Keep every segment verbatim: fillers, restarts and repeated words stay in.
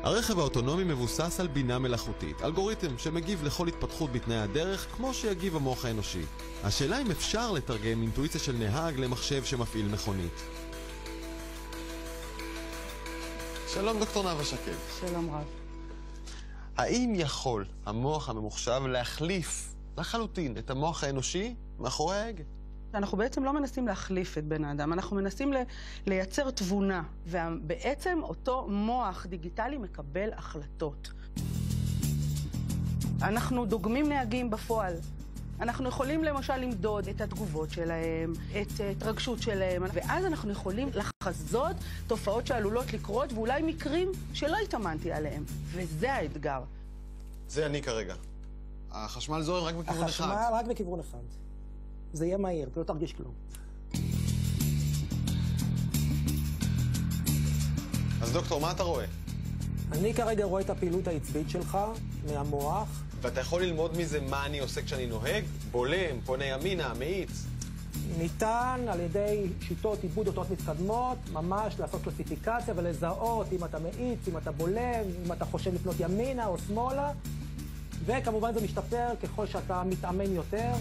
הרכב האוטונומי מבוסס על בינה מלאכותית, אלגוריתם שמגיב לכל התפתחות בתנאי הדרך כמו שיגיב המוח האנושי. השאלה אם אפשר לתרגם אינטואיציה של נהג למחשב שמפעיל מכונית. שלום דוקטור נאוה שקד. שלום רב. האם יכול המוח הממוחשב להחליף לחלוטין את המוח האנושי מאחורי ההגה? אנחנו בעצם לא מנסים להחליף את בן האדם, אנחנו מנסים לייצר תבונה, ובעצם אותו מוח דיגיטלי מקבל החלטות. אנחנו דוגמים נהגים בפועל. אנחנו יכולים למשל למדוד את התגובות שלהם, את התרגשות שלהם, ואז אנחנו יכולים לחזות תופעות שעלולות לקרות, ואולי מקרים שלא התאמנתי עליהם. וזה האתגר. זה אני כרגע. החשמל זורם רק בכיוון אחד. החשמל רק בכיוון אחד. זה יהיה מהיר, אתה לא תרגיש כלום. אז דוקטור, מה אתה רואה? אני כרגע רואה את הפעילות העצבית שלך מהמוח. ואתה יכול ללמוד מזה מה אני עושה כשאני נוהג? בולם, פונה ימינה, מאיץ? ניתן על ידי שיטות עיבוד אותות מתקדמות, ממש לעשות קלסיפיקציה ולזהות אם אתה מאיץ, אם אתה בולם, אם אתה חושב לפנות ימינה או שמאלה. וכמובן זה משתפר ככל שאתה מתאמן יותר.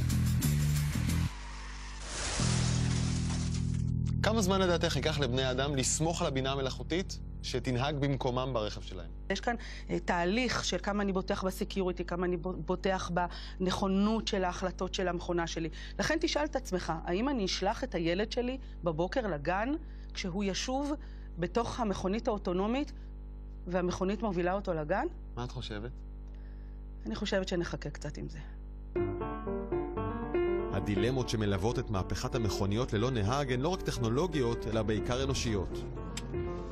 כמה זמן לדעתך ייקח לבני האדם לסמוך על הבינה המלאכותית שתנהג במקומם ברכב שלהם? יש כאן uh, תהליך של כמה אני בוטח בסקיוריטי, כמה אני בוטח בנכונות של ההחלטות של המכונה שלי. לכן תשאל את עצמך, האם אני אשלח את הילד שלי בבוקר לגן כשהוא ישוב בתוך המכונית האוטונומית והמכונית מובילה אותו לגן? מה את חושבת? אני חושבת שנחכה קצת עם זה. הדילמות שמלוות את מהפכת המכוניות ללא נהג הן לא רק טכנולוגיות, אלא בעיקר אנושיות.